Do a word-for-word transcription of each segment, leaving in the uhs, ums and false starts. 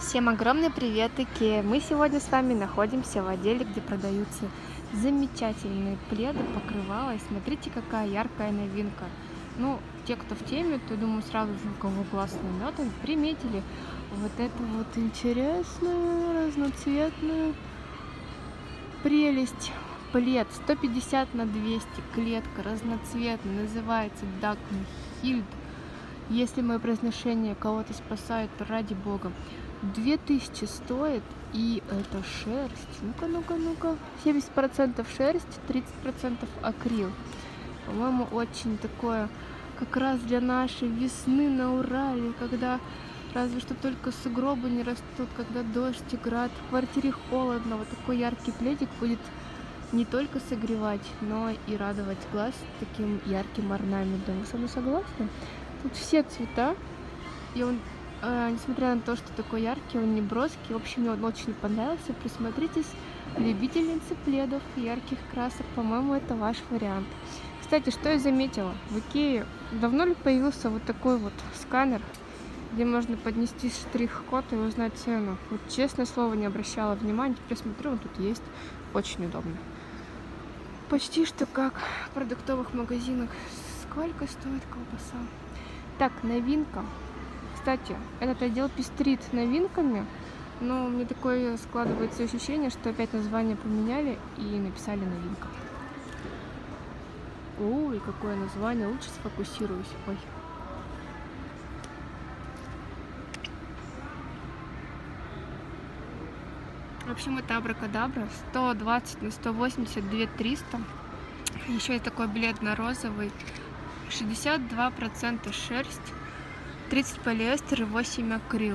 Всем огромный привет, Икеа! Мы сегодня с вами находимся в отделе, где продаются замечательные пледы, покрывала. И смотрите, какая яркая новинка. Ну, те, кто в теме, то, думаю, сразу же, у кого глаз наметан, приметили вот эту вот интересную, разноцветную прелесть. Плед сто пятьдесят на двести, клетка разноцветная, называется Дакн Хильд. Если мое произношение кого-то спасает, то ради бога. две тысячи стоит, и это шерсть. Ну-ка, ну-ка, ну-ка. семьдесят процентов шерсть, тридцать процентов акрил. По-моему, очень такое, как раз для нашей весны на Урале, когда разве что только сугробы не растут, когда дождь и град, в квартире холодно. Вот такой яркий пледик будет не только согревать, но и радовать глаз таким ярким орнаментом. Вы со мной согласны? Тут все цвета, и он, э, несмотря на то, что такой яркий, он не броский. В общем, мне он очень понравился. Присмотритесь, любительницы пледов, ярких красок, по-моему, это ваш вариант. Кстати, что я заметила, в Икее давно ли появился вот такой вот сканер, где можно поднести штрих-код и узнать цену? Вот, честное слово, не обращала внимания, теперь смотрю, он тут есть, очень удобно. Почти что как в продуктовых магазинах. Сколько стоит колбаса? Так, новинка. Кстати, этот отдел пестрит новинками, но мне такое складывается ощущение, что опять название поменяли и написали новинка. Ой, какое название, лучше сфокусируюсь. Ой. В общем, это абракадабра, сто двадцать на сто восемьдесят, две тысячи триста. Еще и такой бледно-розовый, шестьдесят два процента шерсть, тридцать полиэстер и восемь акрил.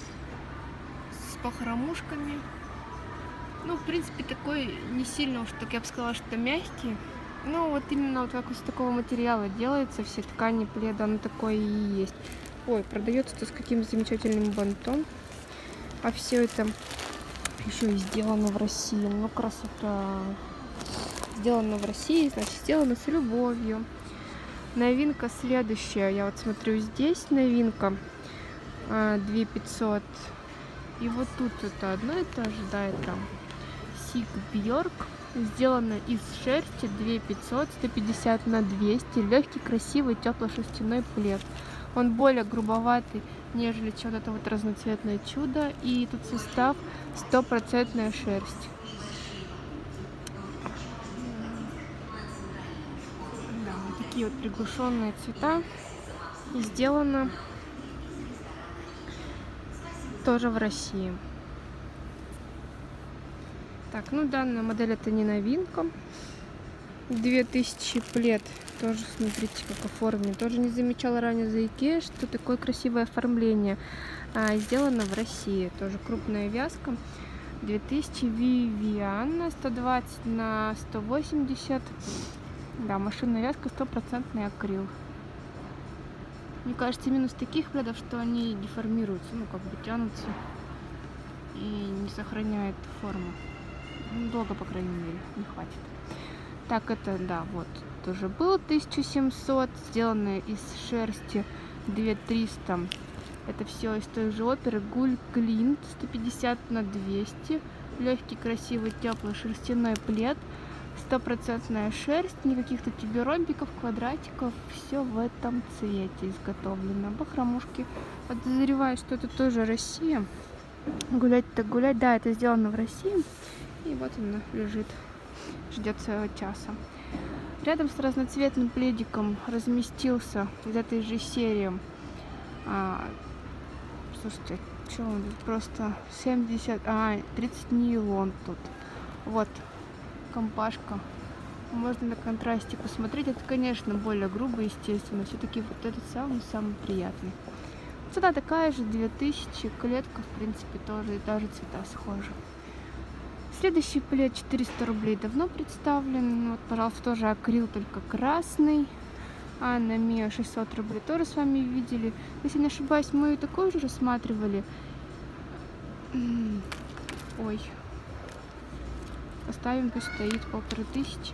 С похромушками. Ну, в принципе, такой не сильно уж, так я бы сказала, что мягкий. Ну, вот именно вот как из такого материала делается, все ткани пледа, оно такое и есть. Ой, продается-то с каким замечательным бантом. А все это еще и сделано в России. Ну, красота. Сделано в России, значит, сделано с любовью. Новинка следующая. Я вот смотрю, здесь новинка две тысячи пятьсот. И вот тут это одно и то же, да, это Сик Бьорк. Сделано из шерсти, две тысячи пятьсот, сто пятьдесят на двести. Легкий, красивый, теплый шерстяной плед. Он более грубоватый, нежели чем вот это вот разноцветное чудо. И тут состав стопроцентная шерсть. Да, вот такие вот приглушенные цвета. И сделано тоже в России. Так, ну данная модель это не новинка. две тысячи плед. Тоже смотрите, как оформлен. Тоже не замечала ранее за Икеа, что такое красивое оформление. А, сделано в России. Тоже крупная вязка. две тысячи Вивиана, сто двадцать на сто восемьдесят. Да, машинная вязка, стопроцентный акрил. Мне кажется, минус таких пледов, что они деформируются, ну как бы тянутся и не сохраняют форму. Долго, по крайней мере, не хватит. Так, это, да, вот, тоже был тысяча семьсот, сделанное из шерсти две тысячи триста. Это все из той же оперы. Гуль Клинт, сто пятьдесят на двести. Легкий, красивый, теплый шерстяной плед. Стопроцентная шерсть, никаких тут тебе ромбиков, квадратиков. Все в этом цвете изготовлено. Бахромушки. Подозреваю, что это тоже Россия. Гулять-то гулять. Да, это сделано в России. И вот она лежит, ждет своего часа. Рядом с разноцветным пледиком разместился из этой же серии. А, слушайте, что он тут просто семьдесят, а, тридцать нейлон тут. Вот, компашка. Можно на контрасте посмотреть. Это, конечно, более грубо, естественно. Все-таки вот этот самый-самый приятный. Цена такая же, две тысячи. Клетка, в принципе, тоже. И даже цвета схожи. Следующий плед четыреста рублей давно представлен. Вот, пожалуйста, тоже акрил, только красный. Анна Мия шестьсот рублей тоже с вами видели. Если не ошибаюсь, мы и такой же рассматривали. Ой. Оставим, пусть стоит, полторы тысячи.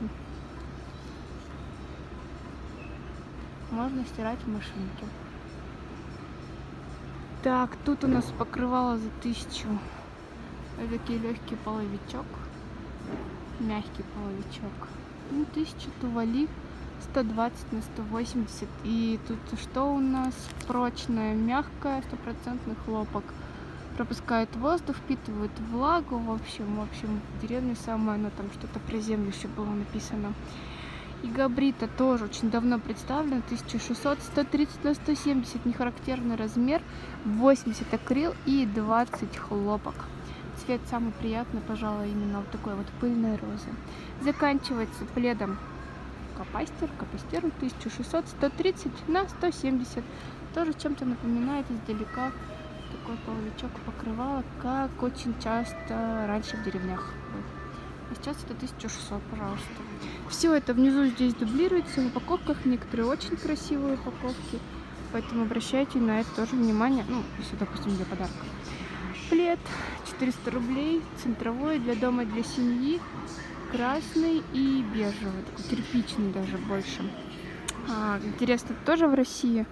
Можно стирать в машинке. Так, тут у нас покрывало за тысячу. Это такой легкий половичок. Мягкий половичок. Ну, тысяча тували. сто двадцать на сто восемьдесят. И тут что у нас? Прочная, мягкая, стопроцентный хлопок. Пропускает воздух, впитывает влагу. В общем, в общем, в деревне самое, но там что-то про землю еще было написано. И габрита тоже очень давно представлена. тысяча шестьсот, сто тридцать на сто семьдесят. Нехарактерный размер. восемьдесят акрил и двадцать хлопок. Цвет самый приятный, пожалуй, именно вот такой вот пыльной розы. Заканчивается пледом Капастер, Капастер тысяча шестьсот, сто тридцать на сто семьдесят. Тоже чем-то напоминает издалека такой половичок покрывала, как очень часто раньше в деревнях. А сейчас это тысяча шестьсот, пожалуйста. Все это внизу здесь дублируется в упаковках, некоторые очень красивые упаковки, поэтому обращайте на это тоже внимание, ну, если, допустим, для подарка. Плед четыреста рублей, центровой, для дома, для семьи, красный и бежевый, такой кирпичный даже больше. А, интересно, тоже в России?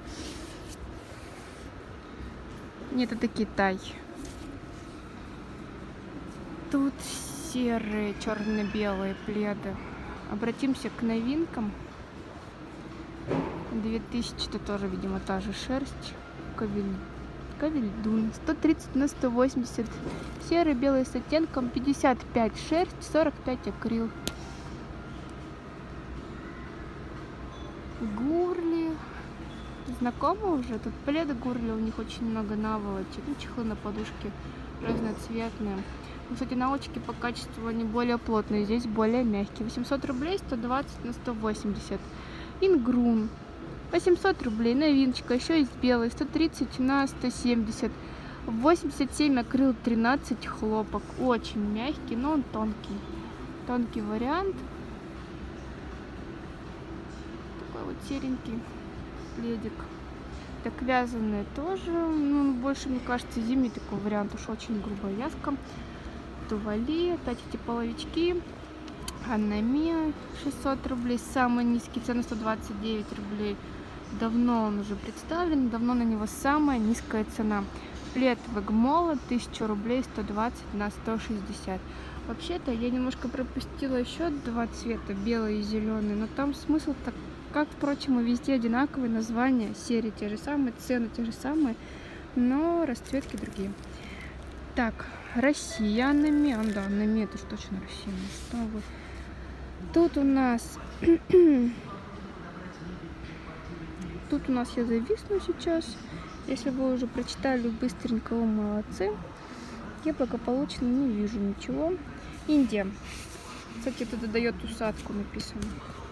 Нет, это Китай. Тут серые, черно-белые пледы. Обратимся к новинкам. две тысячи, это тоже, видимо, та же шерсть. Ковель. Ковельдун. сто тридцать на сто восемьдесят. Серый, белый с оттенком. пятьдесят пять шерсть, сорок пять акрил. Гурли. Знакомы уже? Тут пледы гурли, у них очень много наволочек. Ну, чехлы на подушке разноцветные. Ну, кстати, наволочки по качеству они более плотные, здесь более мягкие. восемьсот рублей, сто двадцать на сто восемьдесят. Ингрун. восемьсот рублей, новиночка, еще есть белый, сто тридцать на сто семьдесят. восемьдесят семь акрил, тринадцать хлопок. Очень мягкий, но он тонкий. Тонкий вариант. Такой вот серенький пледик. Так, вязаные тоже, ну, больше, мне кажется, зимний такой вариант, уж очень грубая вязка. Тували, опять эти половички. Анами шестьсот рублей, самый низкий, цена сто двадцать девять рублей. Давно он уже представлен, давно на него самая низкая цена. Плед Вегмола, тысяча рублей, сто двадцать на сто шестьдесят. Вообще-то я немножко пропустила еще два цвета, белый и зеленый, но там смысл так, как, впрочем, и везде одинаковые названия, серии те же самые, цены те же самые, но расцветки другие. Так, Россия, Анами, а, да, Анами, это же точно Россия, что вы. Тут у нас, тут у нас я зависну сейчас. Если вы уже прочитали быстренько, вы молодцы. Я благополучно не вижу ничего. Индия. Кстати, это дает усадку, написано.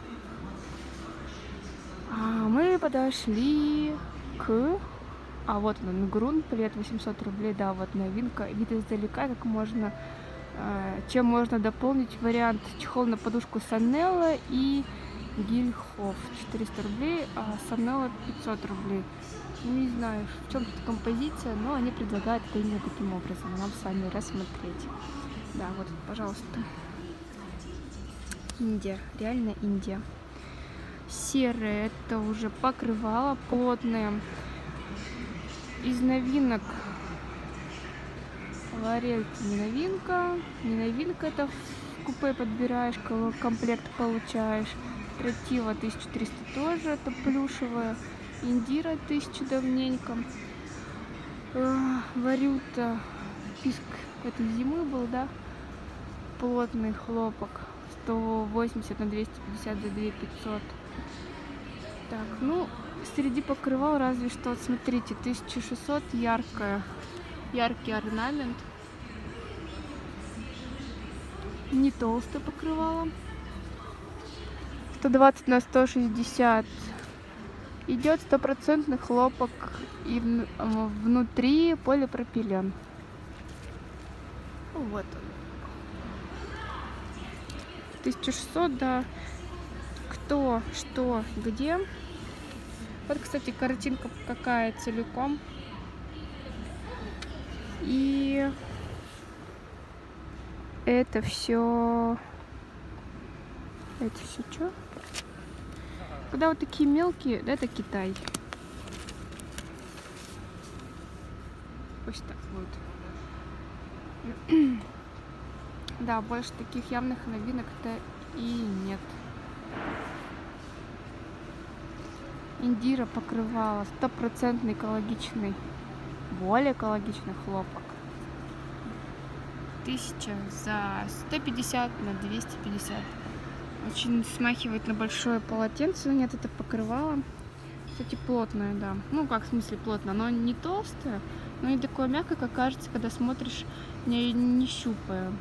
А мы подошли к... А вот он, Ингрун, плед восемьсот рублей, да, вот новинка. Вид издалека, как можно... Чем можно дополнить вариант чехол на подушку Санелла и Гильхоф. четыреста рублей, а Санелла пятьсот рублей. Не знаю, в чем тут композиция, но они предлагают это именно таким образом. Нам с вами рассмотреть. Да, вот, пожалуйста. Индия, реально Индия. Серые, это уже покрывало плотное. Из новинок Лорель не новинка, не новинка, это в купе подбираешь, комплект получаешь. Тратива тысяча триста тоже, это плюшевая. Индира тысяча давненько. Варюта, писк этой зимы был, да? Плотный хлопок. сто восемьдесят на двести пятьдесят за две тысячи пятьсот. Так, ну, среди покрывал разве что, вот смотрите, тысяча шестьсот, яркая, яркий орнамент. Не толстое покрывало. сто двадцать на сто шестьдесят. Идет стопроцентный хлопок и внутри полипропилен. Вот он. тысяча шестьсот, да. Кто, что, где. Вот, кстати, картинка какая целиком. И это все. Это все что? Когда вот такие мелкие, да, это Китай. Пусть так будет. Да, больше таких явных новинок-то и нет. Индира покрывала стопроцентный экологичный, более экологичный хлопок. Тысяча за сто пятьдесят на двести пятьдесят. Очень смахивает на большое полотенце, но нет, это покрывало. Кстати, плотное, да. Ну, как в смысле плотно, оно не толстое, но не такое мягкое, как кажется, когда смотришь, не, не щупая.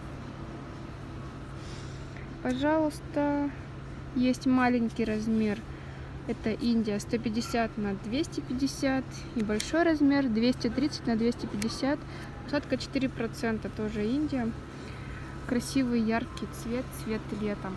Пожалуйста, есть маленький размер. Это Индия сто пятьдесят на двести пятьдесят. И большой размер двести тридцать на двести пятьдесят. Посадка четыре процента, тоже Индия. Красивый яркий цвет, цвет лета.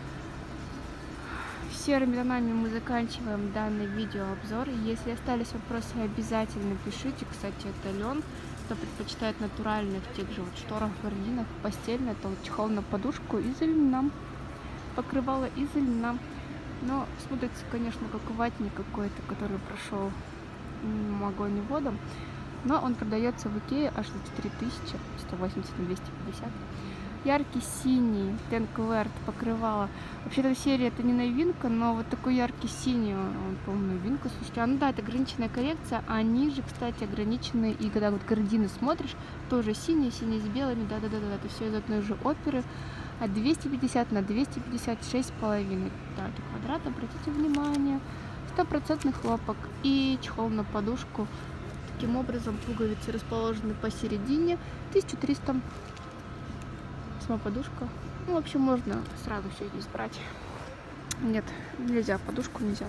Серыми тонами мы заканчиваем данный видеообзор. Если остались вопросы, обязательно пишите. Кстати, это лен. Кто предпочитает натуральные в тех же вот шторах, гардинах, постельное, то вот чехол на подушку из льна. Покрывало из льна. Но смотрится, конечно, как ватник какой-то, который прошел огонь и воду. Но он продается в Икее аж за четыре тысячи сто восемьдесят на двести пятьдесят. Яркий синий Тенкверт покрывало. Вообще эта серия это не новинка, но вот такой яркий синий, он, по-моему, новинка. Слушайте, а ну да, это ограниченная коллекция, а ниже, кстати, ограниченные. И когда вот гардины смотришь, тоже синий, синий с белыми, да-да-да, это все из одной же оперы. А двести пятьдесят на двести пятьдесят шесть с половиной. Так, квадрат, обратите внимание. Стопроцентный хлопок и чехол на подушку. Таким образом, пуговицы расположены посередине. тысяча триста. Сама подушка. Ну, в общем, можно сразу все здесь брать. Нет, нельзя, подушку нельзя.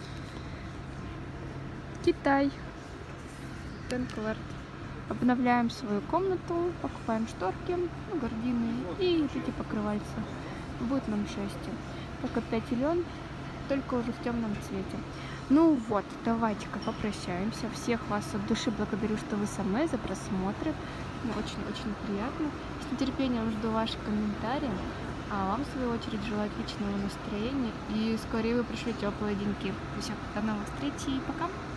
Китай. Тенкверт. Обновляем свою комнату, покупаем шторки, ну, гардины и эти покрывальца. Будет нам счастье. Как опять лен, только уже в темном цвете. Ну вот, давайте-ка попрощаемся. Всех вас от души благодарю, что вы со мной, за просмотры. Мне очень-очень приятно. С нетерпением жду ваши комментарии. А вам, в свою очередь, желаю отличного настроения. И скорее вы пришлете теплые деньки. Все, до новых встреч и пока!